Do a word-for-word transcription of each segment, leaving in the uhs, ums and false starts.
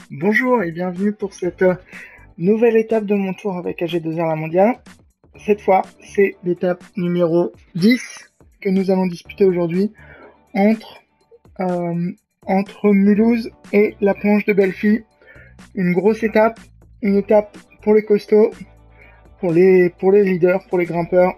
Bonjour et bienvenue pour cette euh, nouvelle étape de mon tour avec A G deux R La Mondiale. Cette fois, c'est l'étape numéro dix que nous allons disputer aujourd'hui entre, euh, entre Mulhouse et la planche de Belleville. Une grosse étape, une étape pour les costauds, pour les, pour les leaders, pour les grimpeurs,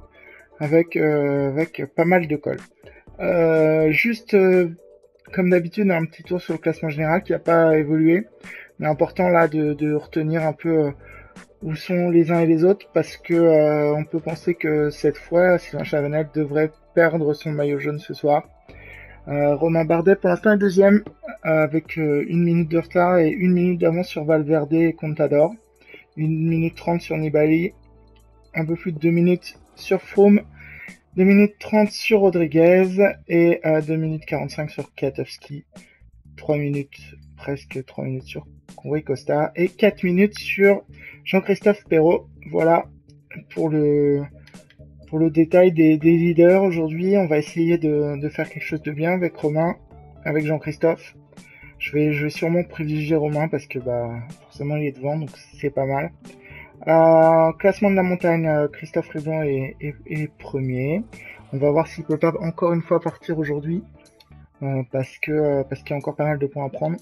avec, euh, avec pas mal de cols. Euh, juste, euh, comme d'habitude, un petit tour sur le classement général qui n'a pas évolué. Mais important là de, de retenir un peu euh, où sont les uns et les autres, parce que euh, on peut penser que cette fois, Sylvain Chavanel devrait perdre son maillot jaune ce soir. Euh, Romain Bardet pour l'instant est deuxième, euh, avec euh, une minute de retard et une minute d'avance sur Valverde et Contador. Une minute trente sur Nibali, un peu plus de deux minutes sur Froome, deux minutes trente sur Rodriguez et euh, deux minutes quarante-cinq sur Kwiatkowski. trois minutes, presque trois minutes sur Rui Costa et quatre minutes sur Jean-Christophe Perrault. Voilà pour le pour le détail des, des leaders. Aujourd'hui, on va essayer de, de faire quelque chose de bien avec Romain, avec Jean-Christophe. Je vais, je vais sûrement privilégier Romain parce que bah forcément il est devant, donc c'est pas mal. Euh, classement de la montagne, Christophe Riblon est, est, est premier. On va voir s'il peut pas encore une fois partir aujourd'hui. Euh, parce que euh, parce qu'il y a encore pas mal de points à prendre.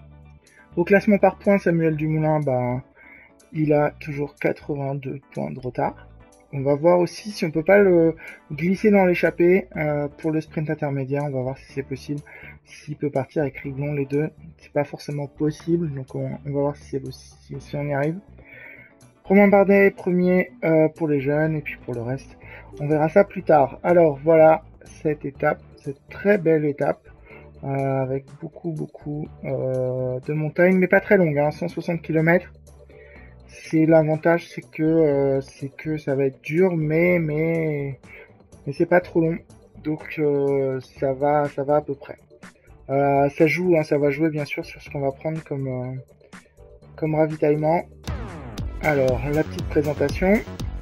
Au classement par points, Samuel Dumoulin, bah, il a toujours quatre-vingt-deux points de retard. On va voir aussi si on peut pas le glisser dans l'échappée euh, pour le sprint intermédiaire. On va voir si c'est possible, s'il peut partir avec Riblon les deux. C'est pas forcément possible, donc on, on va voir si, c'est, si, si on y arrive. Romain Bardet est premier euh, pour les jeunes et puis pour le reste, on verra ça plus tard. Alors voilà cette étape, cette très belle étape euh, avec beaucoup beaucoup euh, de montagnes, mais pas très longue, hein, cent soixante kilomètres. C'est l'avantage, c'est que euh, c'est que ça va être dur, mais mais mais c'est pas trop long, donc euh, ça va ça va à peu près. Euh, ça joue, hein, ça va jouer bien sûr sur ce qu'on va prendre comme euh, comme ravitaillement. Alors, la petite présentation.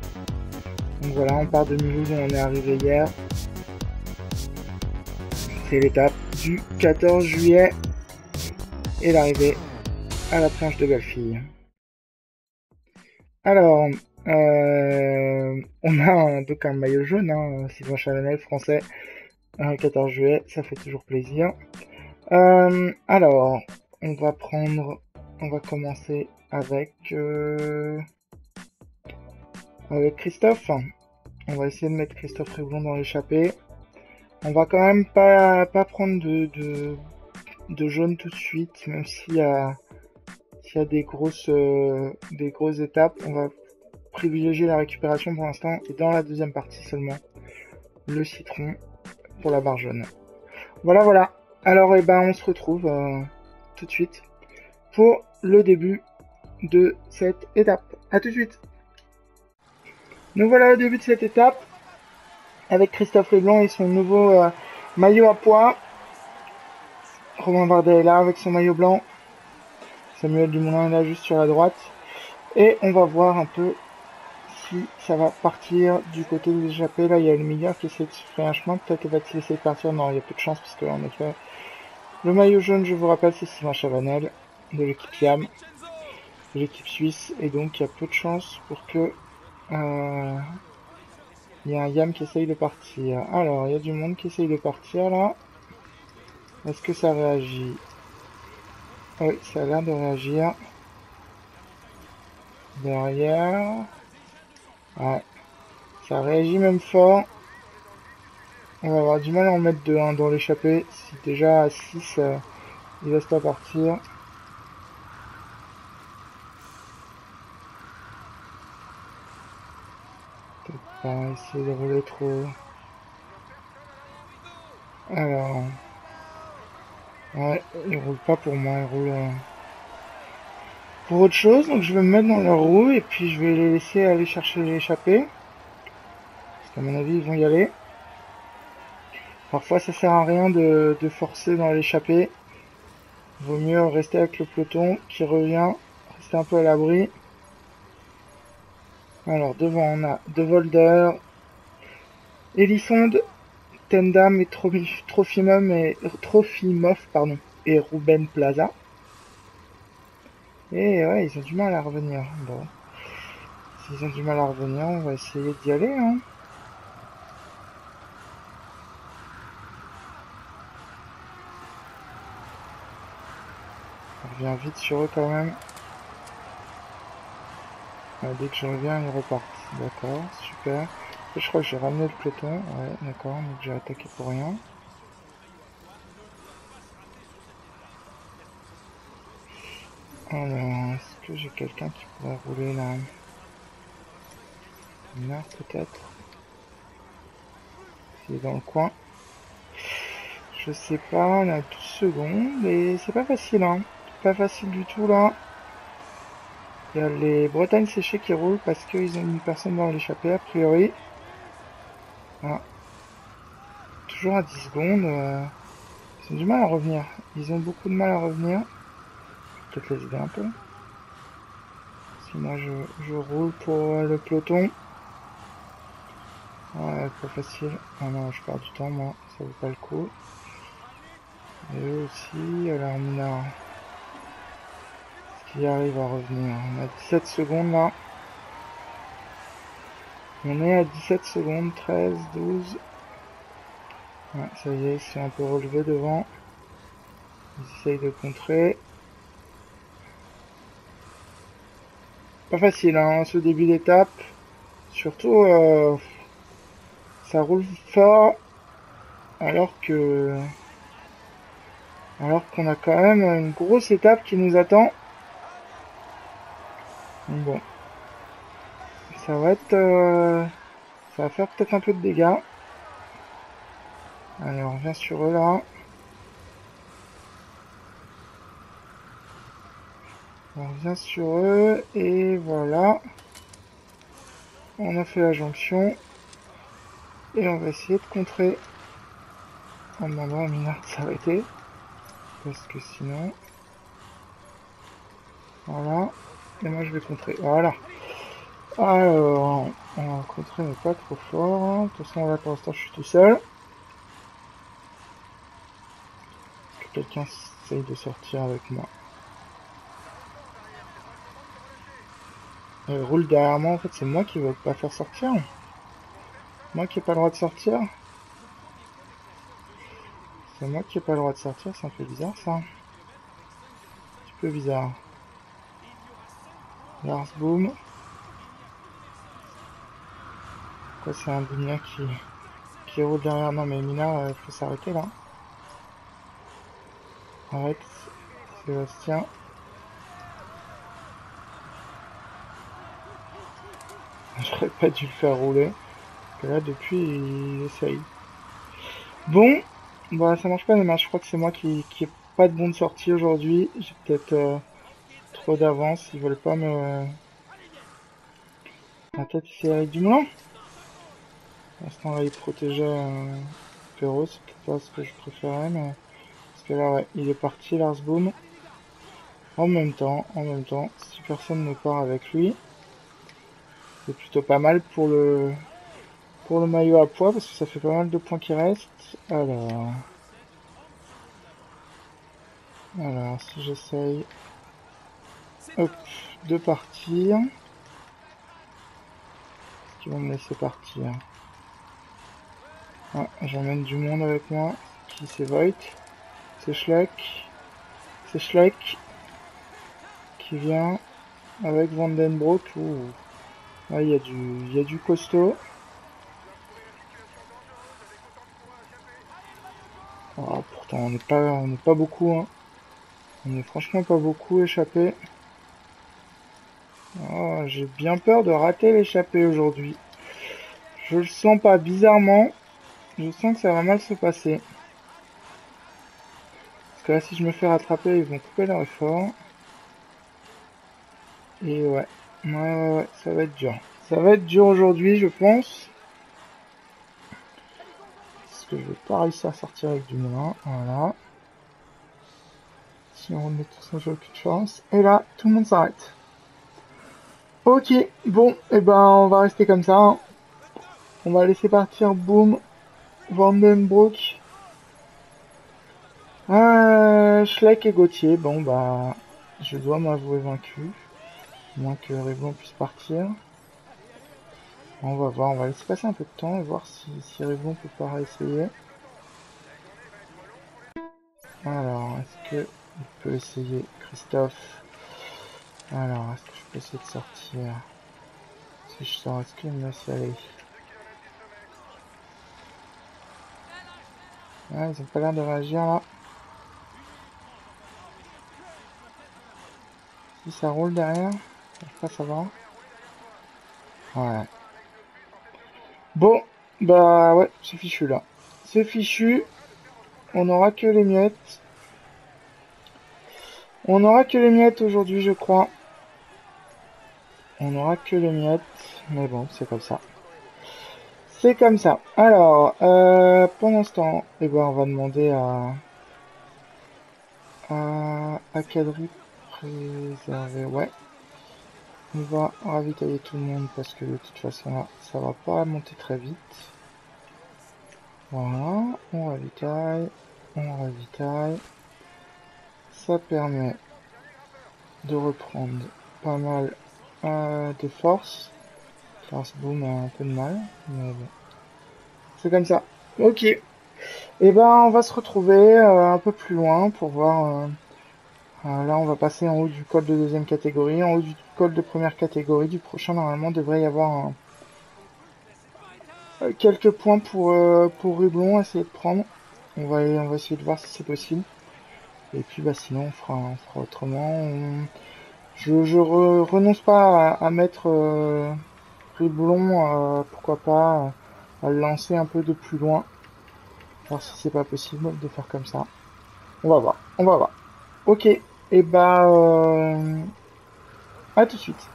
Donc voilà, on part de Mulhouse, on est arrivé hier. C'est l'étape du quatorze juillet et l'arrivée à la planche de Belleville. Alors, euh, on a un, donc un maillot jaune, hein, Sylvain Chavanel, français, un quatorze juillet, ça fait toujours plaisir. Euh, alors, on va prendre, on va commencer avec... Euh, avec Christophe. On va essayer de mettre Christophe Riblon dans l'échappée. On va quand même pas, pas prendre de, de, de jaune tout de suite, même s'il y a, s'il y a des grosses, euh, des grosses étapes. On va privilégier la récupération pour l'instant et dans la deuxième partie seulement le citron pour la barre jaune. Voilà, voilà. Alors, eh ben, on se retrouve euh, tout de suite pour le début de cette étape. À tout de suite. Nous voilà au début de cette étape avec Christophe Riblon et son nouveau euh, maillot à pois. Romain Bardet est là avec son maillot blanc. Samuel Dumoulin est là juste sur la droite. Et on va voir un peu si ça va partir du côté de l'échappée. Là, il y a le milieu qui essaie de se faire un chemin. Peut-être qu'il va se laisser partir. Non, il y a peu de chance parce que en effet, le maillot jaune, je vous rappelle, c'est Sylvain Chavanel de l'équipe Yam, de l'équipe suisse. Et donc, il y a peu de chance pour que... Euh, il y a un Yam qui essaye de partir. Alors, il y a du monde qui essaye de partir là. Est-ce que ça réagit? Oui, ça a l'air de réagir. Derrière. Ouais. Ça réagit même fort. On va avoir du mal à en mettre deux hein, dans l'échappée. Si déjà à six, euh, il laisse pas partir. Peut-être pas essayer de rouler trop. Alors... Ouais, il roule pas pour moi, il roule euh, pour autre chose. Donc je vais me mettre dans leur roue et puis je vais les laisser aller chercher l'échappée. Parce qu'à mon avis, ils vont y aller. Parfois, ça sert à rien de, de forcer dans l'échappée. Vaut mieux rester avec le peloton qui revient, rester un peu à l'abri. Alors devant, on a De Volder, Elisonde, Tendam et Trofimov et, Trofimov, pardon, et Ruben Plaza. Et ouais, ils ont du mal à revenir. Bon. S'ils ont du mal à revenir, on va essayer d'y aller, hein. On revient vite sur eux quand même. Ouais, dès que je reviens, ils repartent. D'accord, super. Et je crois que j'ai ramené le peloton. Ouais, d'accord, donc j'ai attaqué pour rien. Alors, est-ce que j'ai quelqu'un qui pourrait rouler là? Minard peut-être? C'est dans le coin. Je sais pas, on a douze secondes et c'est pas facile, hein. Pas facile du tout là. Il y a les Bretagnes séchées qui roulent parce qu'ils ont une personne dans l'échappée a priori. Ah. Toujours à dix secondes. Euh, ils ont du mal à revenir. Ils ont beaucoup de mal à revenir. Je vais peut-être les aider un peu. Si moi je, je roule pour euh, le peloton. Ouais, pas facile. Ah non, je perds du temps moi. Ça vaut pas le coup. Et eux aussi, alors Minard. Est-ce qu'il arrive à revenir? On a dix-sept secondes là. On est à dix-sept secondes, treize, douze. Ouais, ça y est, ils sont un peu relevés devant. Ils essayent de contrer. Pas facile, hein, ce début d'étape. Surtout, euh, ça roule fort. Alors que... Alors qu'on a quand même une grosse étape qui nous attend. Bon. Ça va être... Euh, ça va faire peut-être un peu de dégâts. Allez, on revient sur eux là. On revient sur eux. Et voilà. On a fait la jonction. Et on va essayer de contrer. En demandant à Minard de s'arrêter. Parce que sinon... Voilà. Et moi je vais contrer. Voilà. Alors, on va contrer mais pas trop fort. De toute façon là pour l'instant je suis tout seul. Que quelqu'un essaye de sortir avec moi. Elle roule derrière moi, en fait c'est moi qui veux pas faire sortir. Moi qui ai pas le droit de sortir. C'est moi qui ai pas le droit de sortir, c'est un peu bizarre ça. Un petit peu bizarre. Lars Boom. Quoi c'est un Boumien qui, qui roule derrière. Non mais Minard, il faut s'arrêter là. Arrête, Sébastien. J'aurais pas dû le faire rouler. Parce que là depuis il essaye. Bon, bah ça marche pas les matchs, je crois que c'est moi qui, qui ai pas de bonne sortie aujourd'hui. J'ai peut-être euh, trop d'avance, ils veulent pas me... On va peut-être essayer avec du moulin. Pour l'instant là il protégeait euh, Perrault, c'est peut-être pas ce que je préférais, mais... Parce que là ouais, il est parti Lars Boom. En même temps, en même temps, si personne ne part avec lui, c'est plutôt pas mal pour le... Pour le maillot à poids, parce que ça fait pas mal de points qui restent. Alors... Alors, si j'essaye... Hop, de partir... Est-ce qu'ils vont me laisser partir? Ah, j'emmène du monde avec moi. Qui c'est Voigt? C'est Schleck. C'est Schleck. Qui vient avec Vandenbroek. Ouh. Là, il y a du, il y a du costaud. Oh, pourtant, on n'est pas, on n'est pas beaucoup, hein. On est franchement pas beaucoup échappé. Oh, j'ai bien peur de rater l'échappée aujourd'hui. Je le sens pas, bizarrement. Je sens que ça va mal se passer. Parce que là, si je me fais rattraper, ils vont couper leur effort. Et ouais. Ouais, ouais, ouais, ça va être dur. Ça va être dur aujourd'hui, je pense. Parce que je vais pas réussir à sortir avec du moulin. Voilà. Si on remet tout ça, j'ai aucune chance. Et là, tout le monde s'arrête. Ok, bon, et eh ben on va rester comme ça. Hein. On va laisser partir Boom, Vandenbroek, euh, Schleck et Gauthier. Bon bah, je dois m'avouer vaincu. Moins que Riblon puisse partir. On va voir, on va laisser passer un peu de temps et voir si, si Riblon peut pas réessayer. Alors, est-ce que il peut essayer Christophe? Alors, est-ce que je peux essayer de sortir? Si je sors, est-ce qu'il me laisse y aller? Ah, ils ont pas l'air de réagir là. Si ça roule derrière, je sais pas savoir. Ouais. Bon, bah ouais, c'est fichu là. C'est fichu. On aura que les miettes. On aura que les miettes aujourd'hui, je crois. On aura que les miettes. Mais bon, c'est comme ça. C'est comme ça. Alors, euh, pendant ce temps, eh ben, on va demander à... à... à Kadri préserver. Ouais. On va ravitailler tout le monde parce que de toute façon là, ça va pas monter très vite. Voilà, on ravitaille, on ravitaille. Ça permet de reprendre pas mal euh, de force. Force boom a un peu de mal, mais bon. C'est comme ça. Ok. Et eh ben on va se retrouver euh, un peu plus loin pour voir. Euh, euh, là on va passer en haut du col de deuxième catégorie. En haut du col de première catégorie du prochain normalement devrait y avoir un, euh, quelques points pour euh, pour Rublon, essayer de prendre. On va on va essayer de voir si c'est possible. Et puis bah sinon on fera on fera autrement. On... Je, je re, renonce pas à, à mettre euh, Rublon, euh, pourquoi pas à le lancer un peu de plus loin. Voir si c'est pas possible de faire comme ça. On va voir, on va voir. Ok, et bah euh, à tout de suite.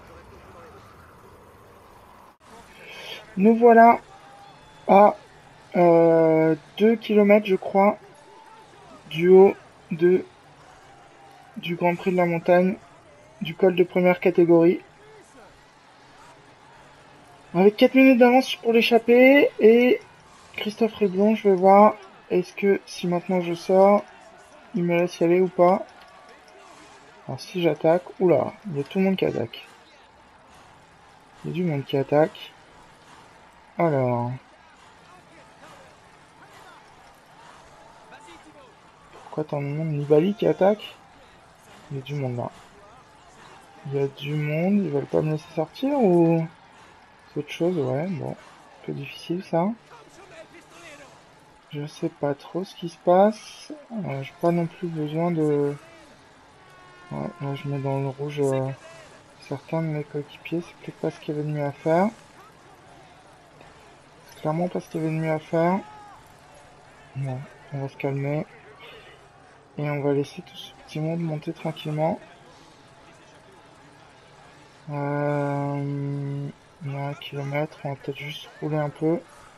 Nous voilà à euh, deux kilomètres je crois du haut de du Grand Prix de la montagne, du col de première catégorie. Avec quatre minutes d'avance pour l'échapper et Christophe Riblon, je vais voir est-ce que si maintenant je sors, il me laisse y aller ou pas. Alors si j'attaque, oula, il y a tout le monde qui attaque. Il y a du monde qui attaque. Alors, pourquoi tant de monde? Nibali qui attaque? Il y a du monde là. Il y a du monde, ils veulent pas me laisser sortir ou c'est autre chose? Ouais, bon, un peu difficile ça. Je sais pas trop ce qui se passe. Euh, j'ai pas non plus besoin de... Ouais, là je mets dans le rouge euh, certains de mes coéquipiers, c'est peut-être pas ce qu'il y avait de mieux à faire. C'est clairement pas ce qu'il y avait de mieux à faire. Bon, on va se calmer. Et on va laisser tout ce petit monde monter tranquillement. Euh, il y a un kilomètre, on va peut-être juste rouler un peu.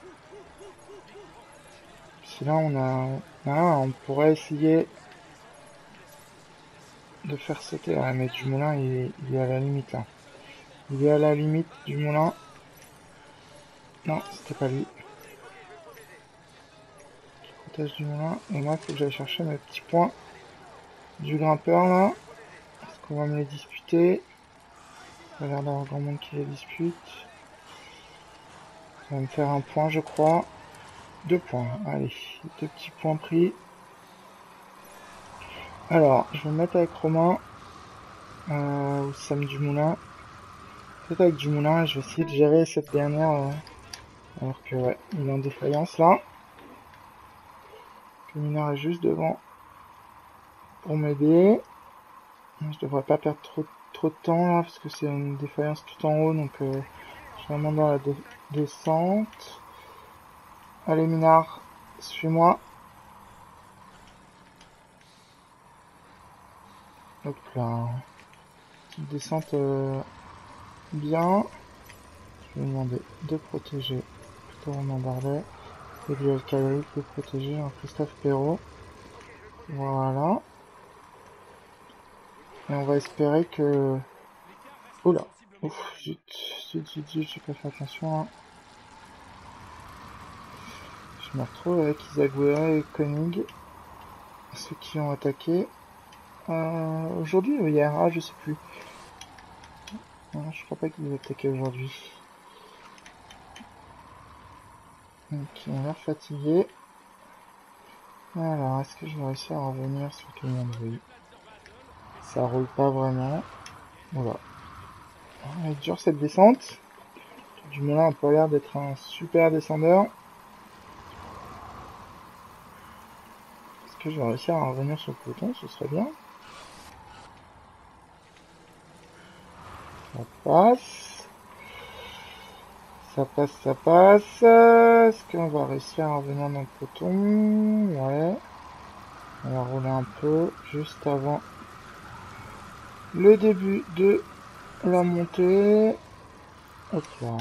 Si là on a... Ah, on pourrait essayer de faire sauter. Ah, mais Dumoulin il est, il est à la limite là. Il est à la limite du moulin. Non, c'était pas lui. Protège du moulin. Et moi, il faut que j'aille chercher mes petits points du grimpeur là. Est-ce qu'on va me les disputer? Il a l'air d'avoir grand monde qui les dispute. Ça va me faire un point, je crois. Deux points. Allez, deux petits points pris. Alors, je vais me mettre avec Romain. Euh, ou Sam Dumoulin. Peut-être avec Dumoulin, je vais essayer de gérer cette dernière. Euh, alors que, ouais, il est en défaillance là. Le mineur est juste devant pour m'aider. Je devrais pas perdre trop, trop de temps là, parce que c'est une défaillance tout en haut, donc euh, je suis vraiment dans la de descente. Allez Minard, suis-moi. Hop là. Petite descente euh, bien. Je vais demander de protéger plutôt Romain Bardet. Et du Alcadric de protéger un Christophe Perrault. Voilà. Et on va espérer que... Oula. Ouf, zut, zut, zut, zut, j'ai pas fait attention là. Je me retrouve avec Isagüera et Koenig, ceux qui ont attaqué. euh, aujourd'hui ou hier? Ah, je sais plus. Non, je crois pas qu'il nous attaquait aujourd'hui. Ok, on a l'air fatigué. Alors, est-ce que je vais réussir à revenir sur tout le monde? Oui. Ça roule pas vraiment. Voilà. Elle est dure cette descente. Du Moulin a pas l'air d'être un super descendeur. Est-ce que je vais réussir à revenir sur le peloton? Ce serait bien. Ça passe. Ça passe, ça passe. Est-ce qu'on va réussir à revenir dans le peloton? Ouais. On va rouler un peu juste avant le début de la montée. Hop là.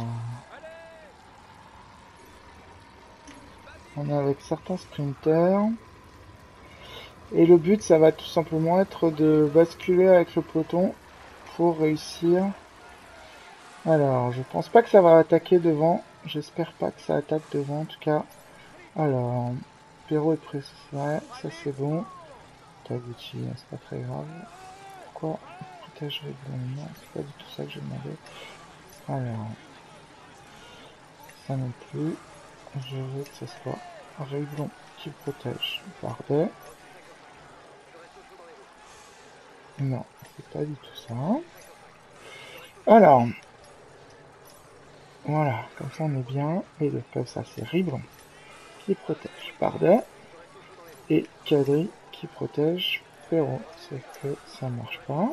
On est avec certains sprinters. Et le but, ça va tout simplement être de basculer avec le peloton pour réussir. Alors, je pense pas que ça va attaquer devant. J'espère pas que ça attaque devant, en tout cas. Alors, Perrault est pressé. Ouais, ça c'est bon. Taguchi, c'est pas très grave. Pourquoi protège Riblon? Non, c'est pas du tout ça que je demandais. Alors, ça non plus. Je veux que ce soit Riblon qui protège Bardet. Non, c'est pas du tout ça. Alors, voilà, comme ça on est bien. Et donc comme ça c'est Riblon qui protège Bardet. Et Kadri qui protège Perrault. Sauf que ça marche pas.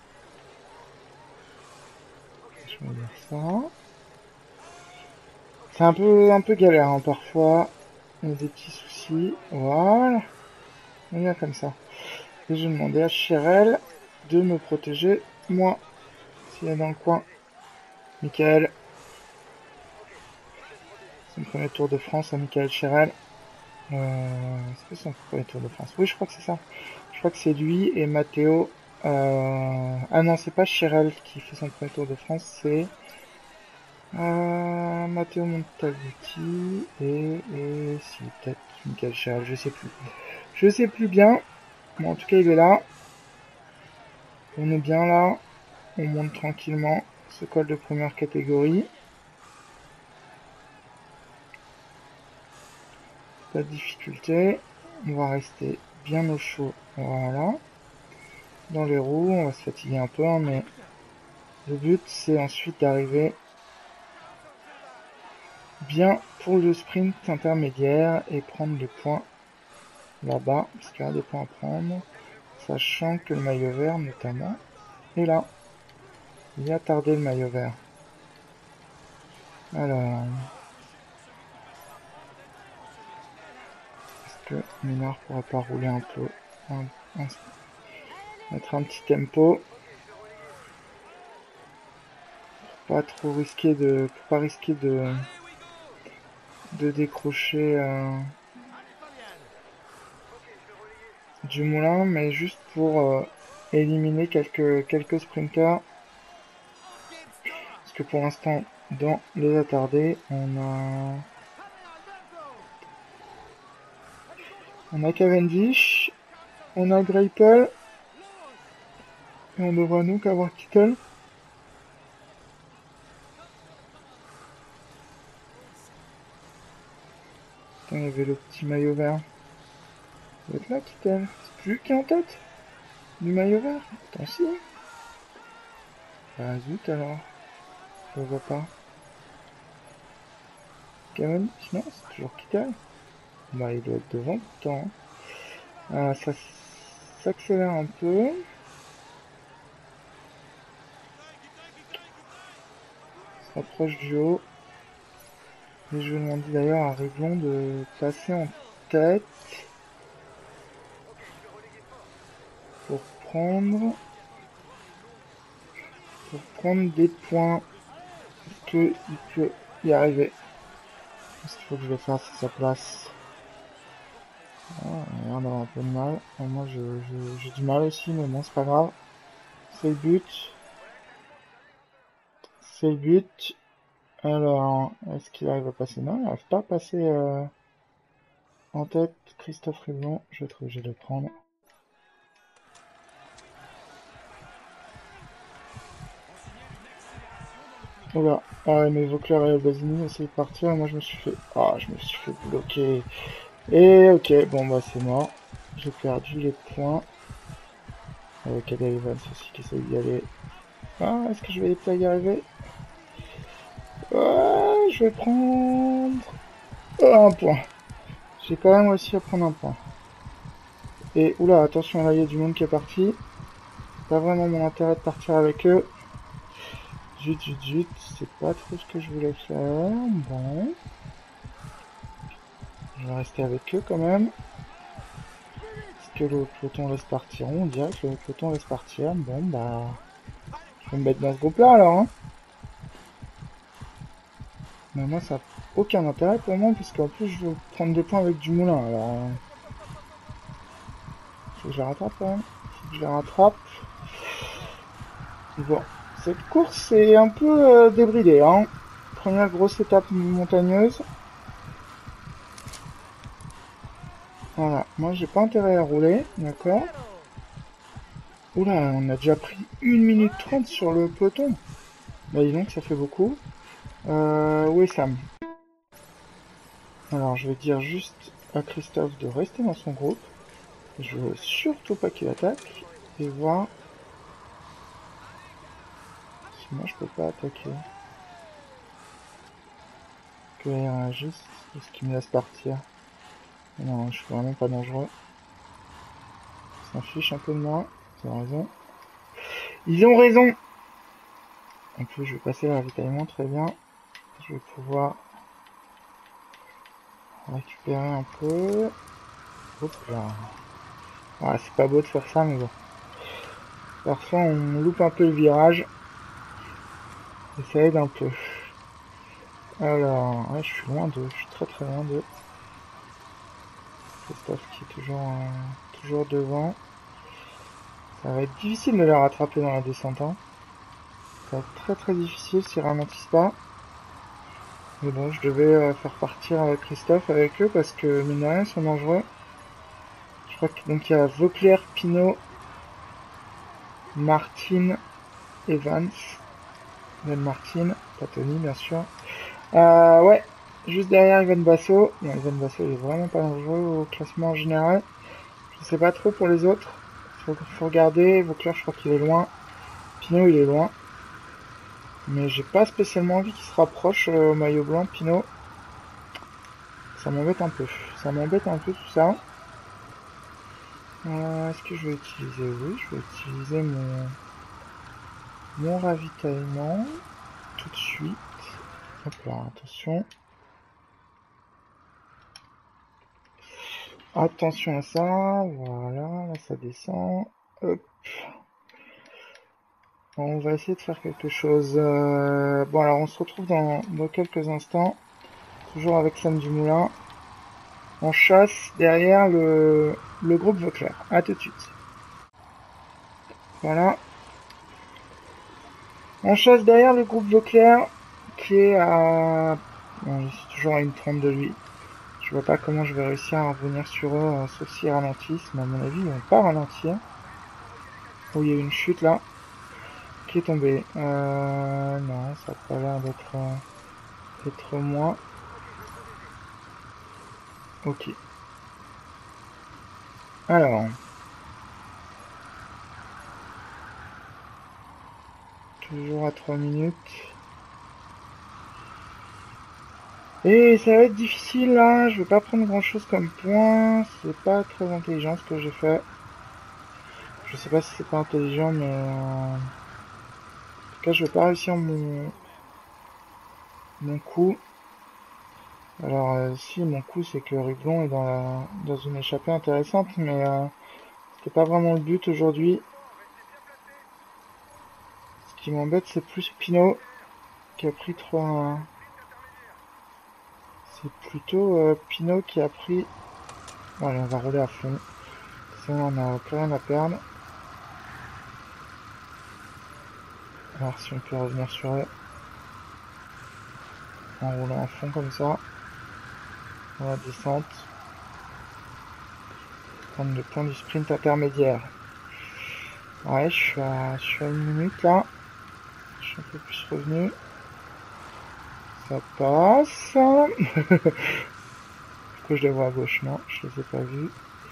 Je vais dire ça. C'est un peu, un peu galère hein, parfois. Il y a des petits soucis. Voilà. On est comme ça. Et je vais demander à Chérel de me protéger, moi, s'il est dans le coin. Michael. Son premier Tour de France à Michael Chérel. Euh, c'est son premier Tour de France. Oui, je crois que c'est ça. Je crois que c'est lui et Matteo. Euh... Ah non, c'est pas Chérel qui fait son premier Tour de France, c'est euh, Matteo Montaguti et, et si peut-être Michael Chérel, je sais plus. Je sais plus bien. Bon, en tout cas, il est là. On est bien là. On monte tranquillement ce col de première catégorie. Pas de difficulté. On va rester bien au chaud. Voilà. Dans les roues, on va se fatiguer un peu, hein, mais le but c'est ensuite d'arriver bien pour le sprint intermédiaire et prendre les points là-bas, parce qu'il y a des points à prendre, sachant que le maillot vert notamment est là. Il a tardé le maillot vert. Alors, est-ce que Minard pourrait pas rouler un peu, un, un, mettre un petit tempo, pour pas trop risquer de, pour pas risquer de, de décrocher euh, du moulin, mais juste pour euh, éliminer quelques quelques sprinters. Parce que pour l'instant, dans les attardés, on a on a Cavendish, on a Greipel, et on devrait nous qu'avoir Kittel. Putain, il y avait le petit maillot vert. Il doit être là, Kittel. C'est plus lui qui est en tête du maillot vert. Attention. Bah zut alors. Je le vois pas. Cavendish, non, c'est toujours Kittel. Bah il doit être devant tout le temps. Euh, ça s'accélère un peu. Ça s'approche du haut. Et je vais demander d'ailleurs à Riblon de passer en tête pour prendre pour prendre des points. Est-ce qu'il peut y arriver? Est-ce qu'il faut que je le fasse à sa place? Ah, il a l'air d'avoir un peu de mal. Ah, moi j'ai je, je, du mal aussi, mais bon c'est pas grave. C'est le but. C'est le but. Alors, est-ce qu'il arrive à passer? Non, il n'arrive pas à passer euh, en tête. Christophe Riblon, je vais être obligé de le prendre. Oula, ah, mais Vauclair et Albazini essayent de partir, et moi je me suis fait... Ah, je me suis fait bloquer. Et ok, bon bah c'est mort. J'ai perdu les points. Avec Ada Evans aussi qui essaye d'y aller. Ah, est-ce que je vais pas y arriver? Ouais, je vais prendre... Oh, un point. J'ai quand même réussi à prendre un point. Et oula, attention, là il y a du monde qui est parti. Pas vraiment mon intérêt de partir avec eux. Zut, zut, zut, c'est pas trop ce que je voulais faire. Bon. Je vais rester avec eux quand même. Est-ce que le peloton laisse partir? On dirait que le peloton laisse partir. Bon, bah... Je vais me mettre dans ce groupe-là alors, hein. Mais moi, ça n'a aucun intérêt pour moi, puisqu'en plus, je veux prendre des points avec du moulin, alors... Euh... Faut que je la rattrape quand même. Faut que je la rattrape. Bon, cette course est un peu euh, débridée, hein. Première grosse étape montagneuse. Voilà, moi j'ai pas intérêt à rouler, d'accord. Oula, on a déjà pris une minute trente sur le peloton. Bah dis donc, ça fait beaucoup. Euh, où est Sam? Alors je vais dire juste à Christophe de rester dans son groupe. Je veux surtout pas qu'il attaque. Et voir si moi je peux pas attaquer. Que il réagisse. Est-ce qu'il me laisse partir? Non, je suis vraiment pas dangereux. Ils s'en fichent un peu de moi. Ils ont raison. Ils ont raison! En plus, je vais passer le ravitaillement très bien. Je vais pouvoir récupérer un peu. Hop là. Ouais, c'est pas beau de faire ça, mais bon. Parfois, on loupe un peu le virage. Et ça aide un peu. Alors, ouais, je suis loin d'eux. Je suis très très loin d'eux. Christophe qui est toujours, euh, toujours devant. Ça va être difficile de les rattraper dans la descente. Hein. Ça va être très très difficile s'ils ralentissent pas. Mais bon, je devais euh, faire partir avec Christophe avec eux parce que mine de rien, ils sont dangereux. Je crois que donc il y a Vauclair, Pinot, Martin, Evans, Ben Martin, pas Tony bien sûr. Euh, ouais, juste derrière Ivan Basso. Non, Ivan Basso il est vraiment pas dangereux au classement en général. Je sais pas trop pour les autres. Faut, faut regarder. Vauclair, je crois qu'il est loin. Pinot, il est loin. Mais j'ai pas spécialement envie qu'il se rapproche euh, au maillot blanc, Pinot. Ça m'embête un peu. Ça m'embête un peu tout ça. Euh, Est-ce que je vais utiliser? Oui, je vais utiliser mon, mon ravitaillement tout de suite. Hop là, attention. Attention à ça. Voilà, là ça descend. Hop. On va essayer de faire quelque chose. Euh, bon, alors on se retrouve dans, dans quelques instants. Toujours avec Sam Dumoulin. On chasse derrière le, le groupe Vauclair. A tout de suite. Voilà. On chasse derrière le groupe Vauclair qui est à... Bon, je suis toujours à une trente de lui. Je vois pas comment je vais réussir à revenir sur eux, euh, sauf s'ils ralentissent. Mais à mon avis, ils vont pas ralentir. Oh, il y a eu une chute là. Qui est tombée. Euh... Non, ça n'a pas l'air d'être... Euh, d'être moi. Ok. Alors... Toujours à trois minutes. Et ça va être difficile là, je vais pas prendre grand chose comme point, c'est pas très intelligent ce que j'ai fait. Je sais pas si c'est pas intelligent mais... Euh... En tout cas je vais pas réussir mon... mon coup. Alors euh, si mon coup c'est que Riglon est dans, la... dans une échappée intéressante mais euh... c'était pas vraiment le but aujourd'hui. Ce qui m'embête c'est plus Pinot qui a pris trois... C'est plutôt euh, Pinot qui a pris... Bon, allez on va rouler à fond. Sinon on a plus rien à perdre. Alors si on peut revenir sur eux. En roulant à fond comme ça. Dans la descente. Prendre le point du sprint intermédiaire. Ouais, je suis à, je suis à une minute là. Je suis un peu plus revenu. Ça passe. Pourquoi je les vois à gauche? Non, je les ai pas vus.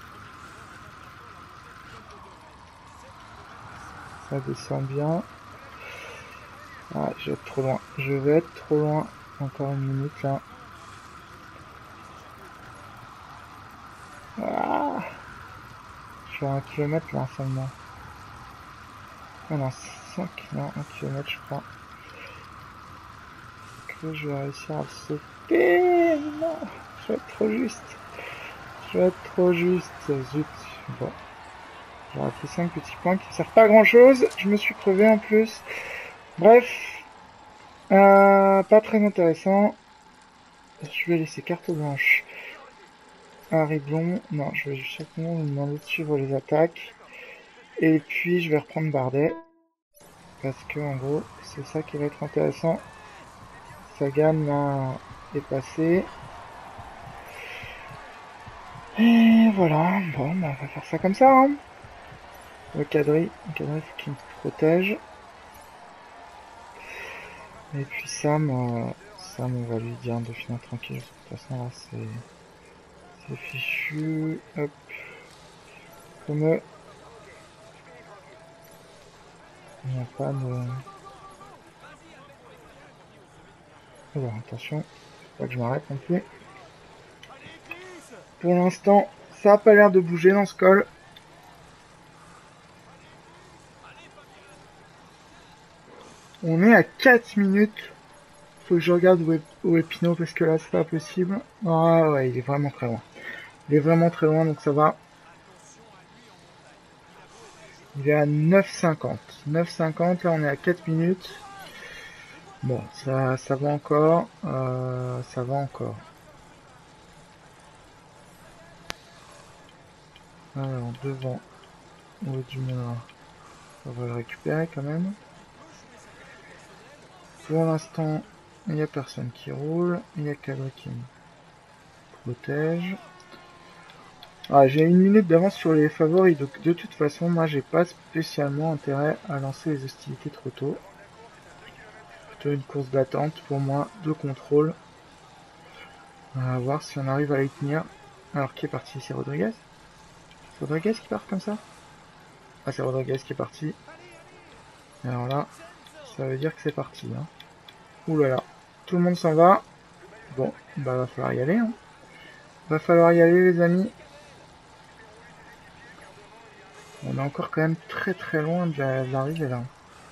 Ça descend bien. Ah, je vais être trop loin. Je vais être trop loin. Encore une minute là. Ah, je suis à un kilomètre là seulement. Ah non, cinq, non, un kilomètre je crois. Que je vais réussir à le sauter. Non, je vais être trop juste. Je vais être trop juste. Zut. Bon. J'aurais pris cinq petits points qui ne servent pas à grand chose. Je me suis crevé en plus. Bref. Euh, pas très intéressant. Je vais laisser carte blanche à Riblon. Non, je vais simplement lui demander de suivre les attaques. Et puis je vais reprendre Bardet. Parce que en gros, c'est ça qui va être intéressant. Sagan là est passé. Et voilà. Bon, bah, on va faire ça comme ça. Hein. Le quadri, le quadri, faut qu'il me protège. Et puis Sam, euh, Sam, on va lui dire de finir tranquille. De toute façon, là, c'est, c'est fichu. Hop. Comme il n'y a pas de... Alors, attention, faut pas que je m'arrête non plus. Pour l'instant, ça a pas l'air de bouger dans ce col. On est à quatre minutes. Faut que je regarde où est, où est Pinot parce que là, c'est pas possible. Ah ouais, il est vraiment très loin. Il est vraiment très loin, donc ça va. Il est à neuf cinquante. neuf cinquante, là on est à quatre minutes. Bon, ça, ça va encore. Euh, ça va encore. Alors, devant, au du Moulin. On va le récupérer quand même. Pour l'instant, il n'y a personne qui roule. Il y a Cadre qui me protège. Ah, j'ai une minute d'avance sur les favoris, donc de toute façon, moi, j'ai pas spécialement intérêt à lancer les hostilités trop tôt. Plutôt une course d'attente pour moi, de contrôle. On va voir si on arrive à les tenir. Alors, qui est parti? C'est Rodriguez? C'est Rodriguez qui part comme ça? Ah, c'est Rodriguez qui est parti. Alors là, ça veut dire que c'est parti. Hein. Ouh là là, tout le monde s'en va. Bon, bah va falloir y aller. Hein. Va falloir y aller les amis. On est encore quand même très très loin de l'arrivée là.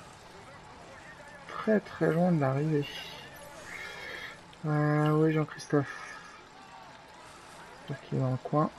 Très très loin de l'arrivée. Euh, oui Jean-Christophe. J'espère qu'il est dans le coin.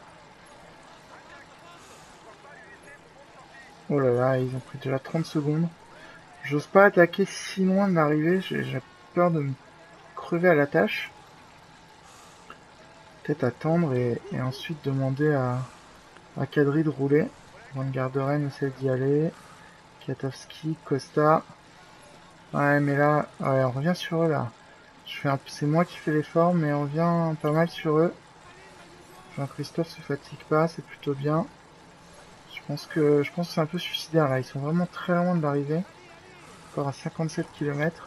Oh là là, ils ont pris déjà trente secondes. J'ose pas attaquer si loin de l'arrivée, j'ai peur de me crever à la tâche. Peut-être attendre et, et ensuite demander à, à Kadri de rouler. Van Garderen essaie d'y aller. Kiatowski, Costa. Ouais, mais là, ouais, on revient sur eux là. Je fais un... C'est moi qui fais l'effort, mais on revient pas mal sur eux. Jean-Christophe se fatigue pas, c'est plutôt bien. Je pense que je pense que c'est un peu suicidaire là. Ils sont vraiment très loin de l'arrivée. Encore à cinquante-sept kilomètres.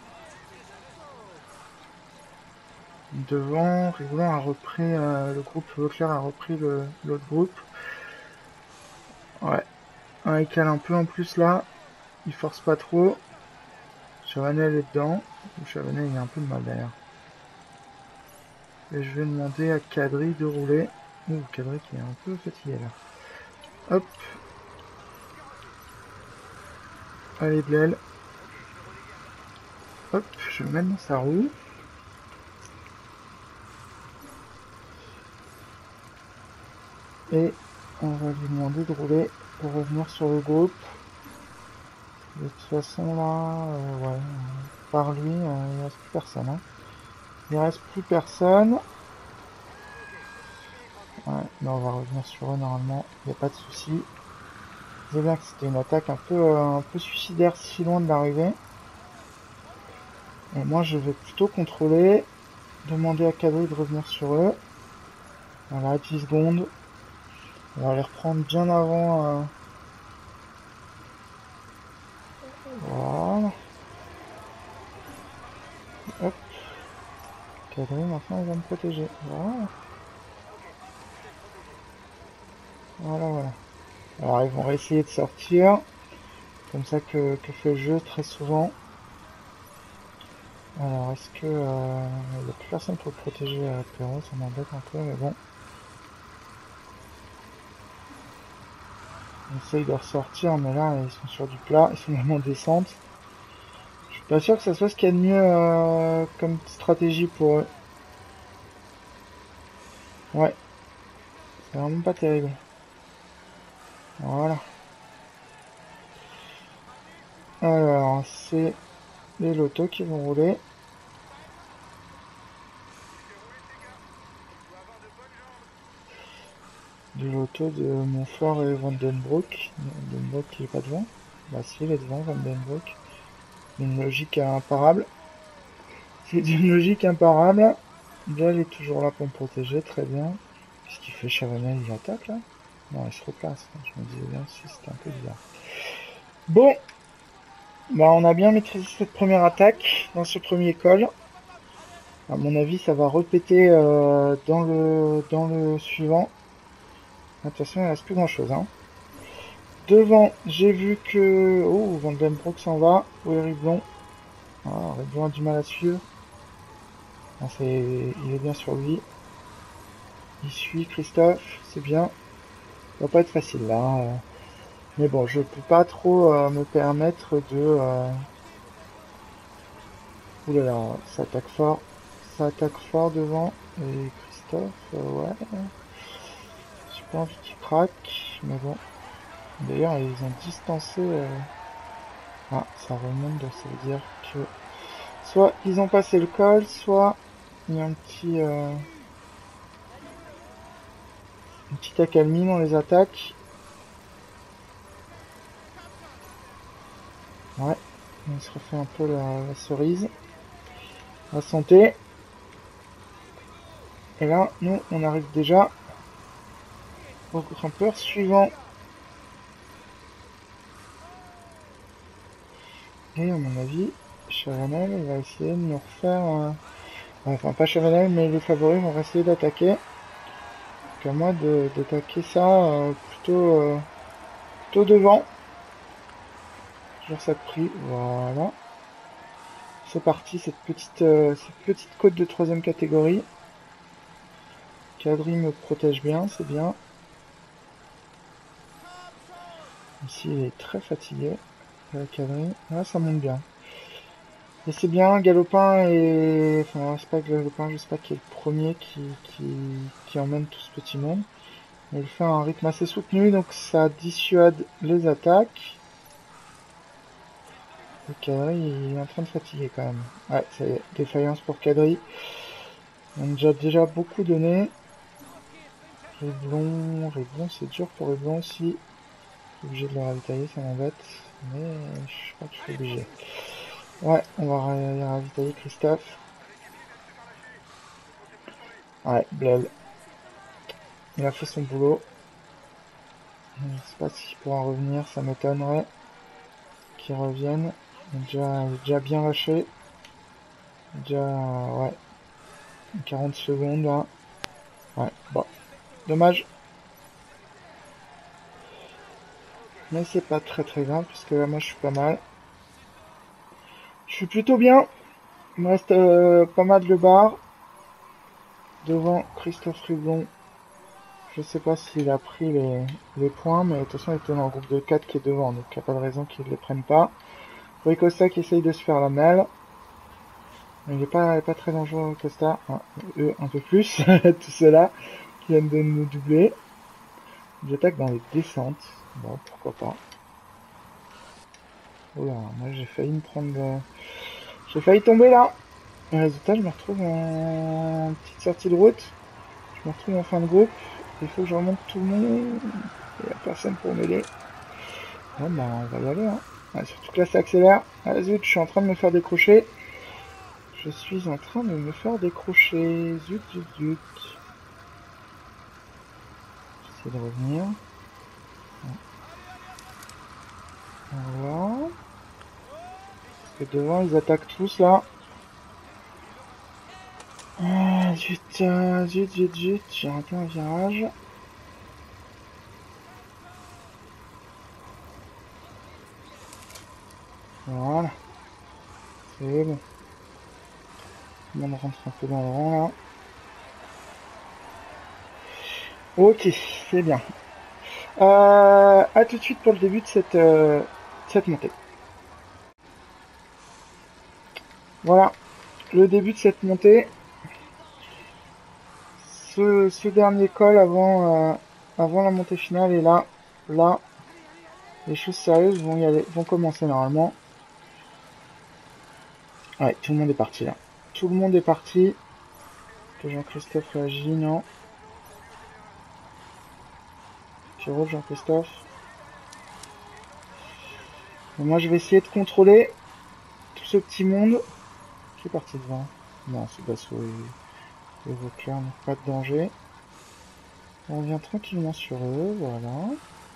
Devant, Rigoulon a repris euh, le groupe, Leclerc a repris l'autre groupe. Ouais. Ouais, il cale un peu en plus là. Il force pas trop. Chavanel est dedans. Chavanel il a un peu de mal d'ailleurs. Et je vais demander à Kadri de rouler. Ouh, Kadri qui est un peu fatigué là. Hop. Allez de l'aile. Hop, je vais mettre dans sa roue. Et on va lui demander de rouler pour revenir sur le groupe. De toute façon là, euh, ouais, par lui, euh, il reste plus personne. Hein. Il reste plus personne. Ouais, mais on va revenir sur eux normalement, il n'y a pas de souci. C'est bien que c'était une attaque un peu, euh, un peu suicidaire si loin de l'arrivée. Et moi je vais plutôt contrôler, demander à Kadri de revenir sur eux. Voilà, dix secondes. On va les reprendre bien avant. Euh... Voilà. Hop. Cadry, maintenant, il va me protéger. Voilà. Voilà, voilà. Alors, ils vont essayer de sortir. Comme ça que, que fait le jeu très souvent. Alors, est-ce que... Euh, il n'y a plus personne pour le protéger à Perro, ça m'embête un peu, mais bon. On essaye de ressortir, mais là, ils sont sur du plat, ils sont vraiment en descente. Je suis pas sûr que ça soit ce qu'il y a de mieux euh, comme stratégie pour eux. Ouais, c'est vraiment pas terrible. Voilà. Alors, c'est les lotos qui vont rouler. Du loto de Montfort et Vandenbroek. Vandenbroek qui est pas devant. Bah si, il est devant, Vandenbroek. Une logique imparable. C'est d'une logique imparable. Là, il est toujours là pour me protéger, très bien. Qu'est-ce qu'il fait, Chavanel? Il attaque là? Non, il se replace. Je me disais bien si c'était un peu bizarre. Bon, bah on a bien maîtrisé cette première attaque dans ce premier call. À mon avis, ça va répéter euh, dans le dans le suivant. De toute façon, il ne reste plus grand chose. Hein. Devant, j'ai vu que... Oh, Vandenbroek s'en va. Où est Riblon? Ah, Riblon a du mal à suivre. Non, c'est... Il est bien sur lui. Il suit Christophe, c'est bien. Ça va pas être facile là. Hein. Mais bon, je peux pas trop euh, me permettre de... Euh... Ouh là là, ça attaque fort. Ça attaque fort devant. Et Christophe, euh, ouais. J'ai pas envie qu'il craque. Mais bon. D'ailleurs, ils ont distancé... Euh... Ah, ça remonte, donc ça veut dire que... Soit ils ont passé le col, soit il y a un petit... Euh... Une petite accalmie dans les attaques. Ouais, on se refait un peu la, la cerise. La santé. Et là, nous, on arrive déjà au grimpeur suivant. Et à mon avis, Chavanel il va essayer de nous refaire... Euh... Enfin, pas Chavanel, mais les favoris vont essayer d'attaquer. Donc à moi d'attaquer ça euh, plutôt, euh, plutôt devant. Toujours ça de prix, voilà. C'est parti, cette petite, euh, cette petite côte de troisième catégorie. Cadry me protège bien, c'est bien. Ici, il est très fatigué. La Cadry, là, ça monte bien. Et c'est bien, Galopin et... Enfin, c'est pas Galopin, je sais pas qui est le premier qui, qui, qui emmène tout ce petit monde. Mais il fait un rythme assez soutenu, donc ça dissuade les attaques. Le Cadry, il est en train de fatiguer quand même. Ouais, c'est défaillance pour Cadry. On a déjà, déjà beaucoup donné. Réblon, Réblon, c'est dur pour Réblon aussi. Je suis obligé de le ravitailler, ça m'embête. Mais je crois que je suis obligé. Ouais, on va ravitailler Christophe. Ouais, Blel. Il a fait son boulot. Je ne sais pas s'il pourra revenir, ça m'étonnerait qu'il revienne. Il est déjà, il est déjà bien lâché. Déjà, ouais. quarante secondes là. Ouais, bon. Dommage. Mais c'est pas très très grave, puisque là, moi, je suis pas mal. Je suis plutôt bien. Il me reste euh, pas mal de barres. Devant Christophe Riblon. Je sais pas s'il a pris les, les points, mais de toute façon, il était dans le groupe de quatre qui est devant, donc il n'y a pas de raison qu'il ne les prenne pas. Rui Costa qui essaye de se faire la malle. Mais il n'est pas, pas très dangereux, Costa. Ah, eux, un peu plus. Tout cela qui viennent de nous doubler. J'attaque dans les descentes. Bon, pourquoi pas. Oula, moi j'ai failli me prendre... De... J'ai failli tomber là. Et résultat, je me retrouve en petite sortie de route. Je me retrouve en fin de groupe. Il faut que je remonte tout le monde. Il n'y a personne pour m'aider. Bon, bah, on va y aller. Hein. Ah, surtout que là, ça accélère. Ah, zut, je suis en train de me faire décrocher. Je suis en train de me faire décrocher. Zut, zut, zut. J'essaie de revenir. Voilà. Parce que devant, ils attaquent tous là. Ah, zut, euh, zut, zut, zut, j'ai raté un virage. Voilà, c'est bon. Tout le monde rentre un peu dans le rang là. Ok, c'est bien. Euh, à tout de suite pour le début de cette, euh, cette montée. Voilà, le début de cette montée. Ce, ce dernier col avant, euh, avant la montée finale, et là, là, les choses sérieuses vont y aller, vont commencer normalement. Ouais, tout le monde est parti là. Tout le monde est parti. Que Jean-Christophe réagit, non. Tu roules Jean-Christophe. Moi je vais essayer de contrôler tout ce petit monde. Qui est parti devant? Non, c'est Basso et, et Vauclair, donc pas de danger. On revient tranquillement sur eux, voilà.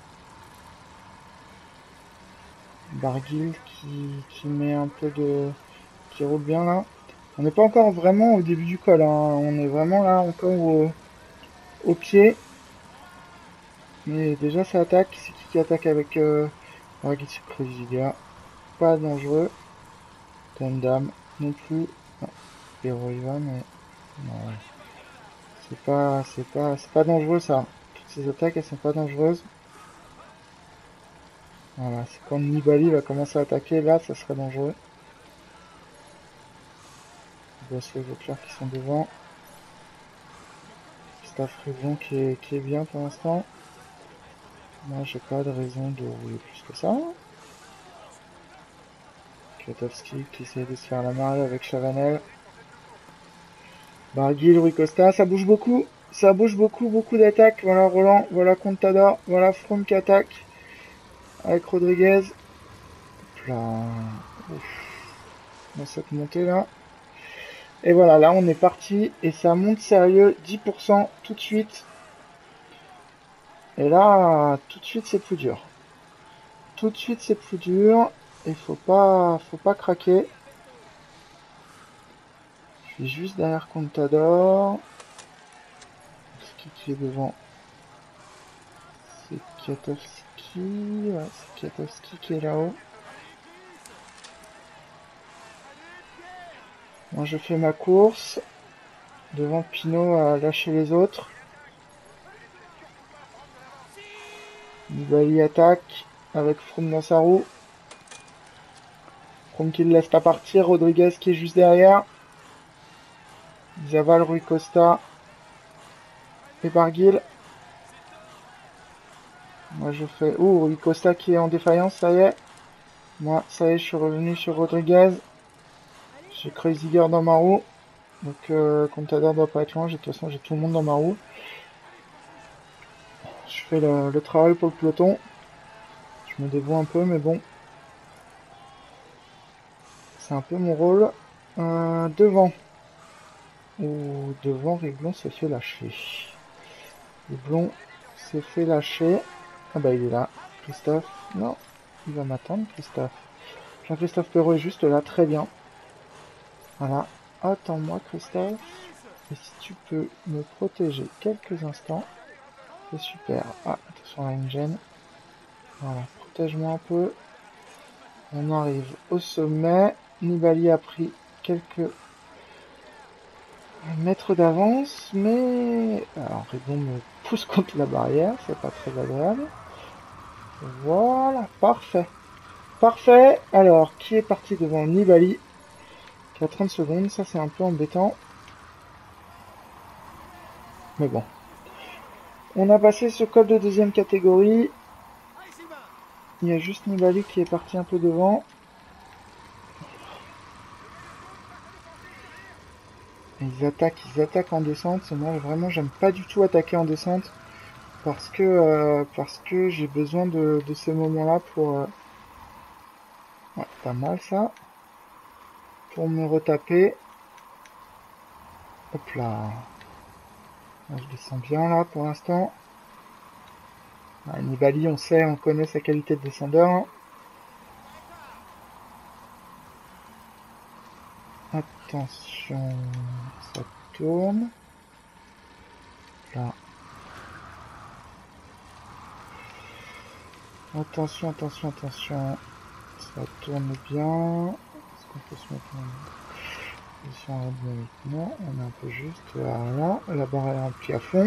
Barguil qui, qui met un peu de... qui roule bien là. On n'est pas encore vraiment au début du col, hein. On est vraiment là encore au, au pied. Mais déjà ça attaque. C'est qui qui attaque avec euh, Barguil sur Cruziga? Pas dangereux. Tendam non plus. Non, Hero il va, mais non, ouais. C'est pas, c'est pas, c'est pas dangereux ça. Toutes ces attaques elles sont pas dangereuses. Voilà, c'est quand Nibali va commencer à attaquer, là ça serait dangereux. Boisseau et Vauclair qui sont devant. Staff Révon qui est, qui est bien pour l'instant. Moi j'ai pas de raison de rouler plus que ça. Kwiatkowski qui essaie de se faire la malle avec Chavanel. Barguil, Rui Costa, ça bouge beaucoup. Ça bouge beaucoup, beaucoup d'attaques. Voilà Roland, voilà Contador, voilà Froome qui attaque. Avec Rodriguez. Là. Ouf. Dans cette montée là. Et voilà, là on est parti. Et ça monte sérieux. dix pour cent tout de suite. Et là, tout de suite c'est plus dur. Tout de suite c'est plus dur. Il faut pas, faut pas craquer. Je suis juste derrière Contador. C'est qui qui est devant? C'est Kwiatkowski. Ouais, c'est Kwiatkowski qui est là-haut. Moi je fais ma course. Devant Pinot à lâcher les autres. Nibali attaque avec Froome dans sa roue. Froome qui le laisse pas partir. Rodriguez qui est juste derrière. Ils avalent Rui Costa et Barguil. Moi je fais... Oh, Rui Costa qui est en défaillance, ça y est. Moi, ça y est, je suis revenu sur Rodriguez. J'ai Kreuziger dans ma roue. Donc euh, Contador doit pas être loin. De toute façon, j'ai tout le monde dans ma roue. Je fais le, le travail pour le peloton. Je me dévoue un peu, mais bon. C'est un peu mon rôle. Euh, devant. Ou devant, Riblon s'est fait lâcher. Riblon s'est fait lâcher. Ah bah il est là. Christophe. Non, il va m'attendre, Christophe. Jean-Christophe Perrault est juste là, très bien. Voilà. Attends-moi, Christophe. Et si tu peux me protéger quelques instants, c'est super. Ah, attention à une gêne. Voilà, protège-moi un peu. On arrive au sommet. Nibali a pris quelques mètres d'avance, mais... Alors, Riblon me pousse contre la barrière, c'est pas très agréable. Voilà, parfait. Parfait. Alors, qui est parti devant Nibali? Qui a trente secondes, ça c'est un peu embêtant. Mais bon. On a passé ce col de deuxième catégorie. Il y a juste Nibali qui est parti un peu devant. Et ils attaquent, ils attaquent en descente. Moi vraiment j'aime pas du tout attaquer en descente. Parce que euh, parce que j'ai besoin de, de ces moments-là pour... Euh... Ouais, pas mal ça. Pour me retaper. Hop là. Je descends bien là pour l'instant. Ah, Nibali, on sait, on connaît sa qualité de descendeur. Hein. Attention, ça tourne. Là. Attention, attention, attention. Ça tourne bien. Est-ce qu'on peut se mettre en position aérodynamique? Non, on est un peu juste. Voilà. La barre est remplie à fond.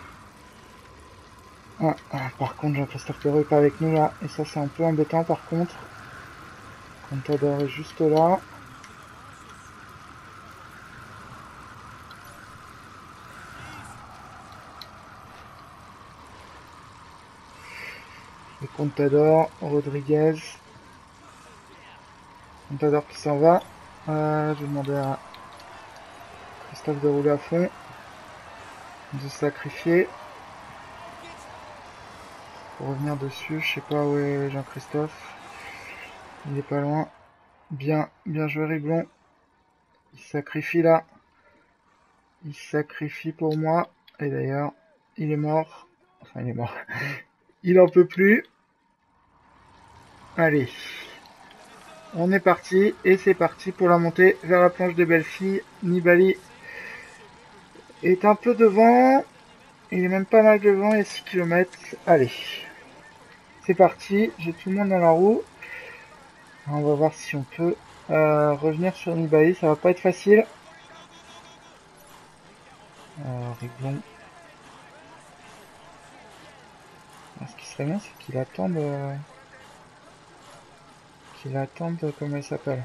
Ah, ah, par contre, Jean-Christophe Perrault est pas avec nous là. Et ça, c'est un peu embêtant par contre. Contador est juste là. Et Contador, Rodriguez. Contador qui s'en va. Euh, je vais demander à Christophe de rouler à fond. De sacrifier. Pour revenir dessus, je sais pas où est Jean-Christophe. Il est pas loin. Bien, bien joué Riblon. Il sacrifie là. Il sacrifie pour moi. Et d'ailleurs, il est mort. Enfin, il est mort. Il en peut plus. Allez. On est parti. Et c'est parti pour la montée vers la planche des belles filles. Nibali est un peu devant. Il est même pas mal devant. Il y a six kilomètres. Allez. C'est parti. J'ai tout le monde dans la roue. On va voir si on peut euh, revenir sur Nibali. Ça va pas être facile. Euh, Riblon. Ce qui serait bien, c'est qu'il attende... Euh... Qu'il attende... Comment il s'appelle?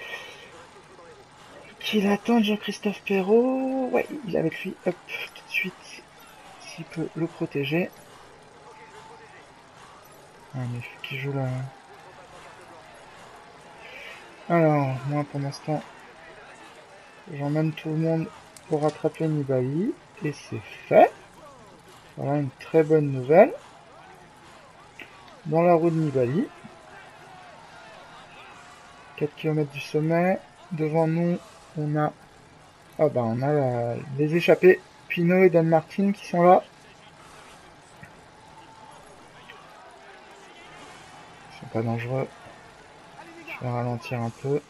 Qu'il attende Jean-Christophe Perrault. Ouais, il est avec lui. Hop, tout de suite. S'il peut le protéger. Ah, mais il faut qu'il joue là. Alors, moi, pendant ce temps, j'emmène tout le monde pour rattraper Nibali. Et c'est fait. Voilà une très bonne nouvelle. Dans la roue de Nibali. quatre kilomètres du sommet. Devant nous, on a... Ah bah on a la... les échappés. Pinot et Dan Martin qui sont là. Ils sont pas dangereux. Je vais ralentir un peu.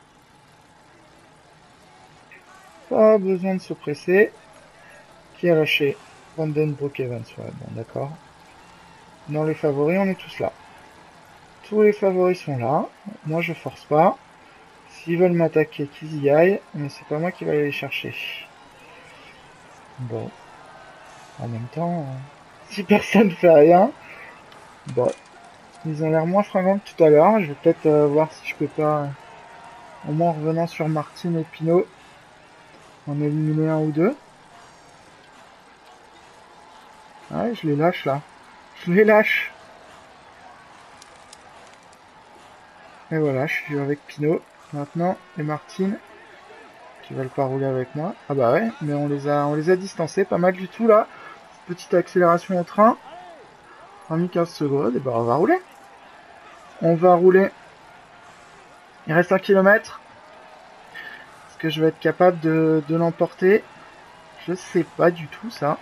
Pas besoin de se presser. Qui a lâché? Van Den Broek Evans. Ouais, bon d'accord. Dans les favoris, on est tous là. Tous les favoris sont là. Moi, je force pas. S'ils veulent m'attaquer, qu'ils y aillent. Mais c'est pas moi qui vais aller les chercher. Bon. En même temps, euh, si personne fait rien, bon. Ils ont l'air moins fringants que tout à l'heure. Je vais peut-être euh, voir si je peux pas, euh, au moins en revenant sur Martin et Pinot, en éliminer un ou deux. Ouais, je les lâche là. Je les lâche. Et voilà, je suis avec Pinot maintenant et Martine qui veulent pas rouler avec moi. Ah bah ouais, mais on les a on les a distancés pas mal du tout là. Petite accélération au train. On a mis quinze secondes et bah on va rouler. On va rouler. Il reste un kilomètre. Est-ce que je vais être capable de, de l'emporter? Je sais pas du tout ça.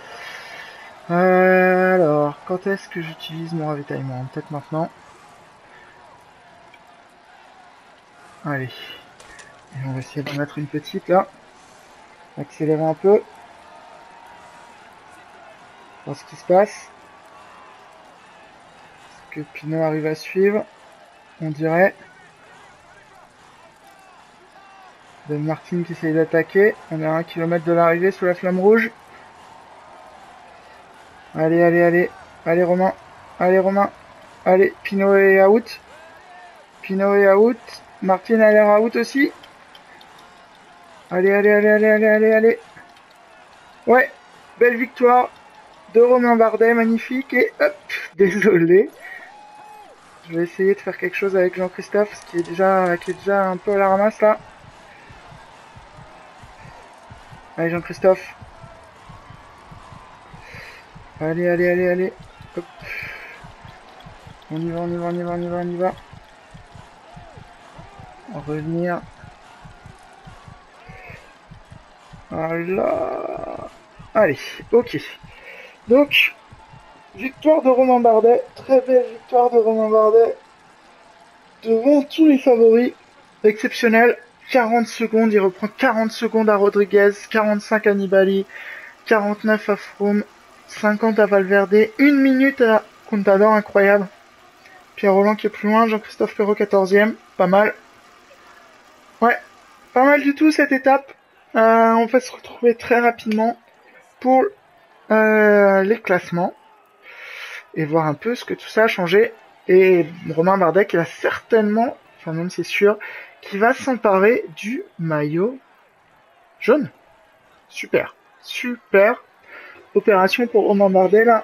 Euh, alors, quand est-ce que j'utilise mon ravitaillement? Peut-être maintenant. Allez. Et on va essayer de mettre une petite là. Accélérer un peu. Voir ce qui se passe. Est-ce que Pinot arrive à suivre? On dirait. Dan Martin qui essaye d'attaquer. On est à un kilomètre de l'arrivée sous la flamme rouge. Allez, allez, allez. Allez Romain. Allez Romain. Allez, Pinot est out. Pinot est out. Martin a l'air out aussi. Allez, allez, allez, allez, allez, allez, allez. Ouais, belle victoire de Romain Bardet, magnifique. Et hop, désolé. Je vais essayer de faire quelque chose avec Jean-Christophe, qui est déjà, qui est déjà un peu à la ramasse là. Allez Jean-Christophe. Allez, allez, allez, allez. Hop. On y va, on y va, on y va, on y va, on y va. On va revenir. Voilà. Allez, ok. Donc, victoire de Romain Bardet. Très belle victoire de Romain Bardet. Devant tous les favoris. Exceptionnel. quarante secondes, il reprend quarante secondes à Rodriguez, quarante-cinq à Nibali, quarante-neuf à Froome, cinquante à Valverde, une minute à Contador, incroyable. Pierre Rolland qui est plus loin, Jean-Christophe Perrault quatorzième, pas mal. Ouais, pas mal du tout cette étape. Euh, on va se retrouver très rapidement pour euh, les classements et voir un peu ce que tout ça a changé. Et Romain Bardet qui va certainement, enfin même c'est sûr, qui va s'emparer du maillot jaune. Super, super opération pour Romain Bardet là,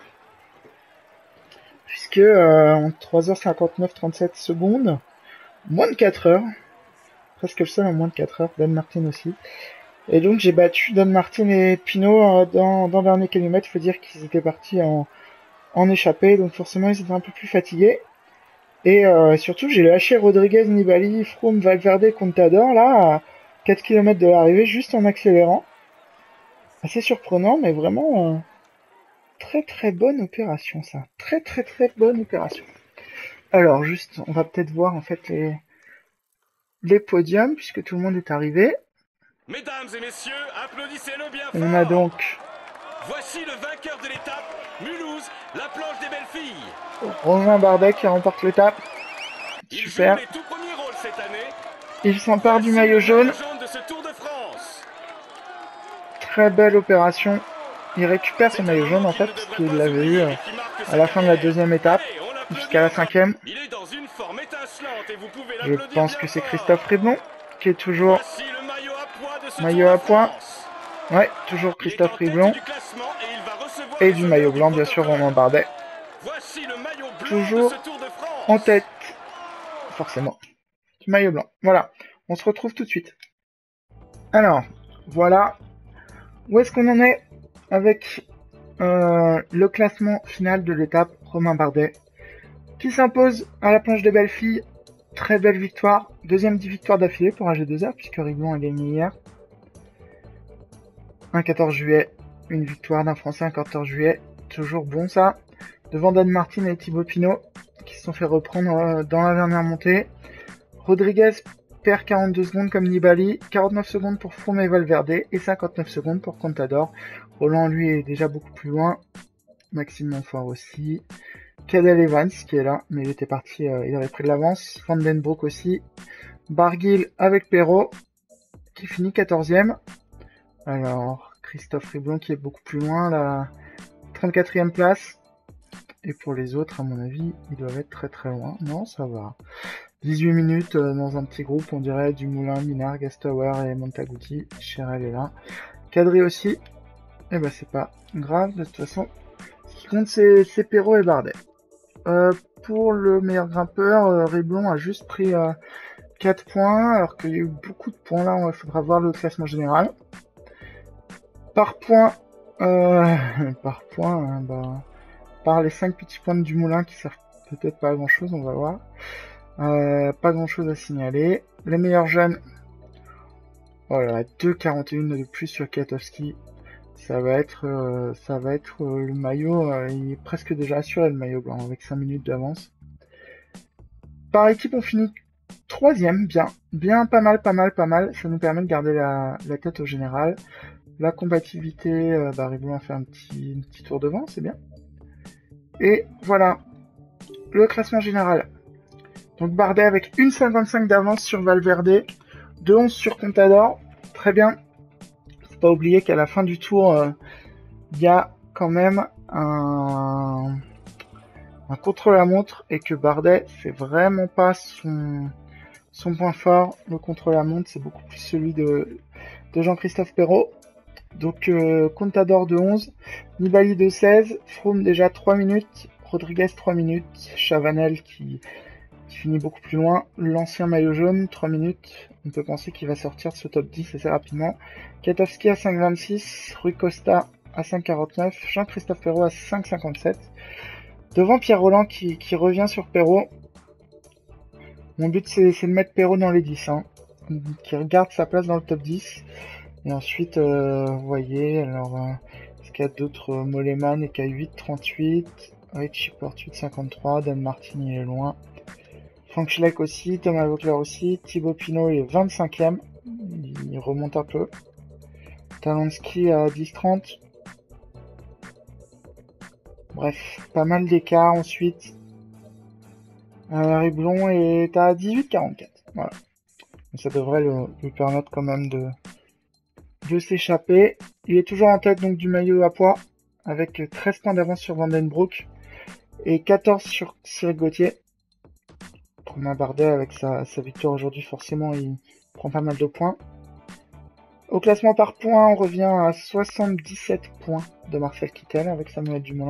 puisque euh, en trois heures cinquante-neuf trente-sept secondes, moins de quatre heures, presque le seul en moins de quatre heures, Dan Martin aussi. Et donc j'ai battu Dan Martin et Pinot euh, dans, dans le dernier kilomètre. Il faut dire qu'ils étaient partis en, en échappée, donc forcément ils étaient un peu plus fatigués. Et euh, surtout j'ai lâché Rodriguez, Nibali, Froome, Valverde, Contador là à quatre kilomètres de l'arrivée juste en accélérant. Assez surprenant, mais vraiment euh, très très bonne opération ça. Très très très bonne opération. Alors juste, on va peut-être voir en fait les, les podiums puisque tout le monde est arrivé. Mesdames et messieurs, applaudissez-le bien fort. On a donc... Voici le vainqueur de l'étape, Mulhouse, la planche des belles filles. Romain Bardet qui remporte l'étape. Super. Il joue les tout premiers rôles cette année. Il s'empare Voici du maillot jaune. jaune de ce Tour de France. Très belle opération. Il récupère son maillot jaune en fait, parce qu'il l'avait eu euh, à la fin de la deuxième étape, jusqu'à la cinquième. Il est dans une forme étincelante et vous pouvez Je l'applaudir pense bien que c'est fort. Christophe Riblon, qui est toujours Voici le maillot à poids de ce maillot Tour à de poids. France. Ouais, toujours Il est Christophe en tête Riblon. du classement et il va recevoir Et les du honneurs maillot du blanc, bien sûr, protocole. Romain Bardet. Voici le maillot blanc Toujours de ce Tour de France. en tête, forcément, du maillot blanc. Voilà, on se retrouve tout de suite. Alors, voilà, où est-ce qu'on en est avec euh, le classement final de l'étape. Romain Bardet qui s'impose à la planche des belles filles. Très belle victoire, deuxième victoire d'affilée pour A G deux R puisque Riblon a gagné hier. Un quatorze juillet, une victoire d'un Français un quatorze juillet, toujours bon ça. Devant Dan Martin et Thibaut Pinot qui se sont fait reprendre dans la dernière montée. Rodriguez perd quarante-deux secondes comme Nibali, quarante-neuf secondes pour Froome et Valverde et cinquante-neuf secondes pour Contador. Rolland lui est déjà beaucoup plus loin, Maxime Montfort aussi. Cadel Evans qui est là, mais il était parti, euh, il avait pris de l'avance. Van den Broek aussi. Barguil avec Perrault qui finit quatorzième. Alors, Christophe Riblon qui est beaucoup plus loin, la trente-quatrième place. Et pour les autres, à mon avis, ils doivent être très très loin. Non, ça va. dix-huit minutes euh, dans un petit groupe, on dirait Dumoulin, Minard, Gastauer et Montaguti. Cherel est là. Cadry aussi. Et ben c'est pas grave, de toute façon. Ce qui compte, c'est Perrault et Bardet. Euh, pour le meilleur grimpeur, euh, Riblon a juste pris euh, quatre points, alors qu'il y a eu beaucoup de points là, il faudra voir le classement général. Par point, euh, par point, hein, bah, par les cinq petits points de Dumoulin qui servent peut-être pas à grand chose, on va voir. Euh, pas grand chose à signaler. Les meilleurs jeunes, voilà, deux quarante et un de plus sur Kwiatkowski. Ça va être, euh, ça va être euh, le maillot, euh, il est presque déjà assuré le maillot blanc avec cinq minutes d'avance. Par équipe, on finit troisième, bien, bien, pas mal, pas mal, pas mal. Ça nous permet de garder la, la tête au général. La combativité, euh, bah, Riblon a fait un petit, un petit tour devant, c'est bien. Et voilà, le classement général. Donc Bardet avec une virgule cinquante-cinq d'avance sur Valverde, deux virgule onze sur Contador, très bien. Faut pas oublier qu'à la fin du tour, il euh, y a quand même un, un contre-la-montre et que Bardet, c'est vraiment pas son, son point fort. Le contre-la-montre, c'est beaucoup plus celui de, de Jean-Christophe Perrault. Donc euh, Contador de onze, Nibali de seize, Froome déjà trois minutes, Rodriguez trois minutes, Chavanel qui, qui finit beaucoup plus loin, l'ancien maillot jaune trois minutes, on peut penser qu'il va sortir de ce top dix assez rapidement. Kwiatkowski à cinq vingt-six, Rui Costa à cinq quarante-neuf, Jean-Christophe Perrault à cinq cinquante-sept. Devant Pierre Rolland qui, qui revient sur Perrault. Mon but c'est de mettre Perrault dans les dix, hein, qui regarde sa place dans le top dix. Et ensuite, euh, vous voyez, alors, euh, est-ce qu'il y a d'autres euh, Moleman et K huit trente-huit, Richie Porte huit cinquante-trois, Dan Martin il est loin, Frank Schleck aussi, Thomas Voeckler aussi, Thibaut Pinot il est vingt-cinquième, il remonte un peu. Talonski à dix trente. Bref, pas mal d'écart ensuite. Euh, Riblon est à dix-huit quarante-quatre. Voilà. Ça devrait le, lui permettre quand même de, de s'échapper. Il est toujours en tête donc du maillot à poids, avec treize points d'avance sur Vandenbroek et quatorze sur Cyril Gauthier. Romain Bardet, avec sa, sa victoire aujourd'hui, forcément, il prend pas mal de points. Au classement par points, on revient à soixante-dix-sept points de Marcel Kittel avec Samuel Dumoulin.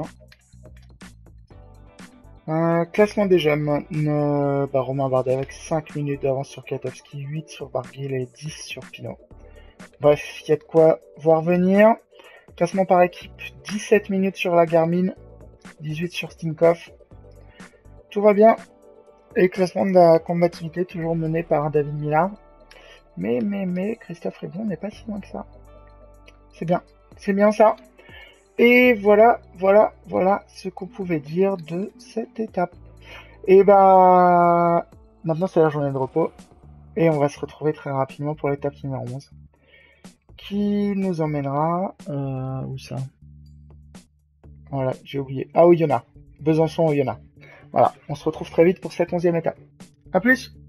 Euh, classement des jeunes, euh, bah, Romain Bardet avec cinq minutes d'avance sur Katowski, huit sur Barguil et dix sur Pinot. Bref, il y a de quoi voir venir. Classement par équipe, dix-sept minutes sur la Garmin, dix-huit sur Tinkoff. Tout va bien. Et classement de la combativité, toujours mené par David Millard. Mais, mais, mais, Christophe Riblon n'est pas si loin que ça. C'est bien. C'est bien ça. Et voilà, voilà, voilà ce qu'on pouvait dire de cette étape. Et bah, maintenant c'est la journée de repos. Et on va se retrouver très rapidement pour l'étape numéro onze. Qui nous emmènera... Euh, où ça? Voilà, j'ai oublié. Ah, au Yona. Besançon au Yona. Voilà, on se retrouve très vite pour cette onzième étape. A plus!